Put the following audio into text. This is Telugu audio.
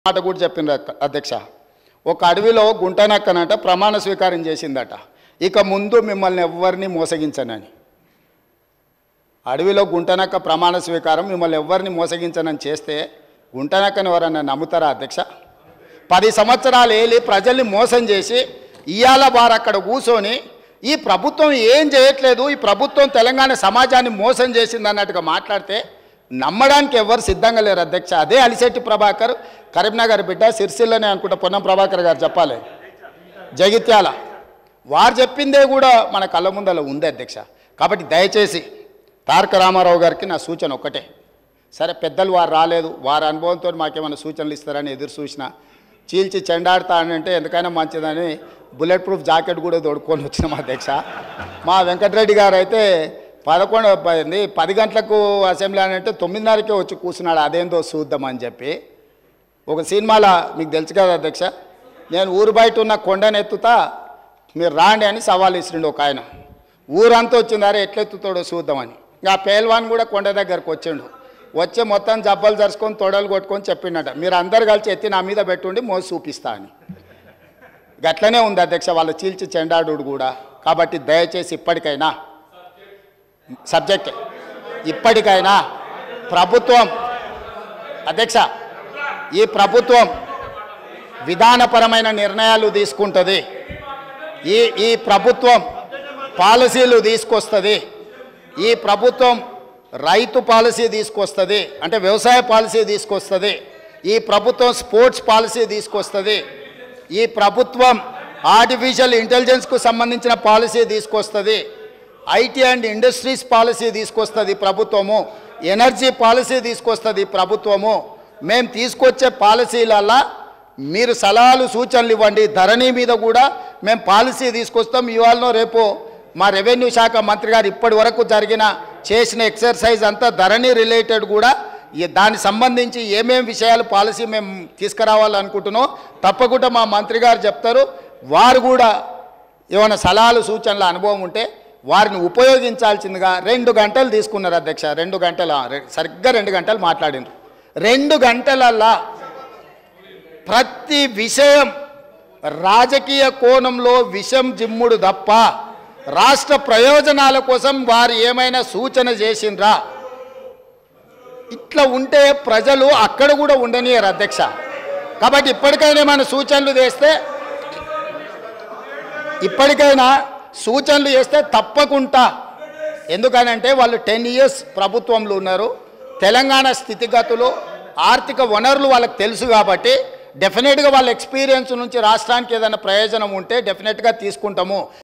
మాట కూడా చెప్పిండ్రు అధ్యక్ష. ఒక అడవిలో గుంటనక్కనంట ప్రమాణ స్వీకారం చేసిందట, ఇక ముందు మిమ్మల్ని ఎవ్వరిని మోసగించనని. అడవిలో గుంటనక్క ప్రమాణ స్వీకారం మిమ్మల్ని ఎవ్వరిని మోసగించనని చేస్తే గుంటనక్కని ఎవరన్నా నమ్ముతారా అధ్యక్ష? 10 సంవత్సరాలు ఏలి ప్రజల్ని మోసం చేసి ఇవాళ వారు అక్కడ కూర్చొని ఈ ప్రభుత్వం ఏం చేయట్లేదు, ఈ ప్రభుత్వం తెలంగాణ సమాజాన్ని మోసం చేసింది అన్నట్టుగా మాట్లాడితే నమ్మడానికి ఎవరు సిద్ధంగా లేరు అధ్యక్ష. అదే అలిశెట్టి ప్రభాకర్, కరీంనగర్ బిడ్డ, సిరిసిల్లనే అనుకుంటా పొన్నం ప్రభాకర్ గారు చెప్పాలి, జగిత్యాల, వారు చెప్పిందే కూడా మన కళ్ళ ముందర ఉంది అధ్యక్ష. కాబట్టి దయచేసి తారక రామారావు గారికి నా సూచన ఒక్కటే, సరే పెద్దలు వారు రాలేదు, వారి అనుభవంతో మాకేమైనా సూచనలు ఇస్తారని ఎదురు చూసిన, చీల్చి చెండాడుతా అంటే ఎందుకైనా మంచిదని బుల్లెట్ ప్రూఫ్ జాకెట్ కూడా తోడుకొని వచ్చినాం అధ్యక్ష. మా వెంకటరెడ్డి గారు అయితే 10 గంటలకు అసెంబ్లీ అని అంటే 9:30కే వచ్చి కూర్చున్నాడు, అదేందో చూద్దామని చెప్పి. ఒక సినిమాలో మీకు తెలుసు కదా అధ్యక్ష, నేను ఊరు బయట ఉన్న కొండనెత్తుతా మీరు రాండి అని సవాల్ ఇస్తుండే ఒక ఆయన. ఊరంతా వచ్చిందారే ఎట్లెత్తుతాడో చూద్దామని. ఇంకా పేల్వాన్ కూడా కొండ దగ్గరకు వచ్చిండు, వచ్చి మొత్తం జబ్బలు జరుచుకొని తొడలు కొట్టుకొని చెప్పిండట, మీరు అందరు కలిసి ఎత్తి నా మీద పెట్టుండి మోసి చూపిస్తా అని. గట్లనే ఉంది అధ్యక్ష వాళ్ళ చీల్చి చెండాడు కూడా. కాబట్టి దయచేసి ఇప్పటికైనా ప్రభుత్వం అధ్యక్ష, ఈ ప్రభుత్వం విధానపరమైన నిర్ణయాలు తీసుకుంటుంది, ఈ ప్రభుత్వం పాలసీలు తీసుకొస్తుంది, ఈ ప్రభుత్వం రైతు పాలసీ తీసుకొస్తుంది, అంటే వ్యవసాయ పాలసీ తీసుకొస్తుంది, ఈ ప్రభుత్వం స్పోర్ట్స్ పాలసీ తీసుకొస్తుంది, ఈ ప్రభుత్వం ఆర్టిఫిషియల్ ఇంటెలిజెన్స్కు సంబంధించిన పాలసీ తీసుకొస్తుంది, ఐటీ అండ్ ఇండస్ట్రీస్ పాలసీ తీసుకొస్తుంది ప్రభుత్వము, ఎనర్జీ పాలసీ తీసుకొస్తుంది ప్రభుత్వము. మేము తీసుకొచ్చే పాలసీలల్లా మీరు సలహాలు సూచనలు ఇవ్వండి. ధరణి మీద కూడా మేము పాలసీ తీసుకొస్తాం. ఇవాళనో రేపు మా రెవెన్యూ శాఖ మంత్రి గారు ఇప్పటి వరకు చేసిన ఎక్సర్సైజ్ అంతా ధరణి రిలేటెడ్ కూడా, దానికి సంబంధించి ఏమేమి విషయాలు పాలసీ మేము తీసుకురావాలనుకుంటున్నాం తప్పకుండా మా మంత్రి గారు చెప్తారు. వారు కూడా ఏమైనా సలహాలు సూచనల అనుభవం ఉంటే వారిని ఉపయోగించాల్సిందిగా 2 గంటలు తీసుకున్నారు అధ్యక్ష. 2 గంటలు సరిగ్గా 2 గంటలు మాట్లాడినారు. 2 గంటలల్లా ప్రతి విషయం రాజకీయ కోణంలో విషం జిమ్ముడు తప్ప రాష్ట్ర ప్రయోజనాల కోసం వారు ఏమైనా సూచన చేసిండ్రా? ఇట్లా ఉంటే ప్రజలు అక్కడ కూడా ఉండనియరు అధ్యక్ష. కాబట్టి ఇప్పటికైనా మన సూచనలు చేస్తే తప్పకుండా, ఎందుకనంటే వాళ్ళు 10 years ప్రభుత్వంలో ఉన్నారు, తెలంగాణ స్థితిగతులు ఆర్థిక వనరులు వాళ్ళకి తెలుసు కాబట్టి డెఫినెట్గా వాళ్ళ ఎక్స్పీరియన్స్ నుంచి రాష్ట్రానికి ఏదైనా ప్రయోజనం ఉంటే డెఫినెట్గా తీసుకుంటాము.